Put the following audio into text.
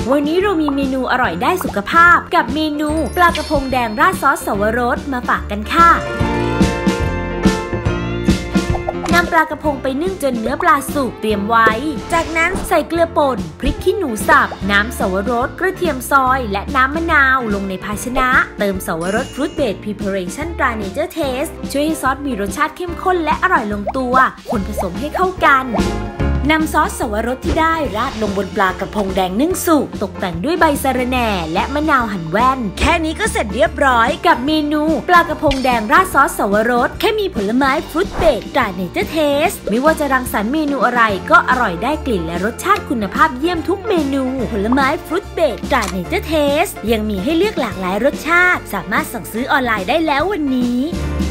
วันนี้เรามีเมนูอร่อยได้สุขภาพกับเมนูปลากระพงแดงราดซอสสวรสมาฝากกันค่ะนำปลากระพงไปนึ่งจนเนื้อปลาสุกเตรียมไว้จากนั้นใส่เกลือป่นพริกขี้หนูสับน้ำสวรสกระเทียมซอยและน้ำมะนาวลงในภาชนะเติมสวรสฟรุตเบสพรีเพอเรชั่นตราเนเจอร์เทสช่วยให้ซอสมีรสชาติเข้มข้นและอร่อยลงตัวคนผสมให้เข้ากันนำซอสสวรสที่ได้ราดลงบนปลากระพงแดงนึ่งสุกตกแต่งด้วยใบสะระแหน่และมะนาวหั่นแว่นแค่นี้ก็เสร็จเรียบร้อยกับเมนูปลากระพงแดงราดซอสสวรสแค่มีผลไม้ฟรุตเบสตราเนเจอร์เทสไม่ว่าจะรังสรรค์เมนูอะไรก็อร่อยได้กลิ่นและรสชาติคุณภาพเยี่ยมทุกเมนูผลไม้ฟรุตเบสตราเนเจอร์เทสยังมีให้เลือกหลากหลายรสชาติสามารถสั่งซื้อออนไลน์ได้แล้ววันนี้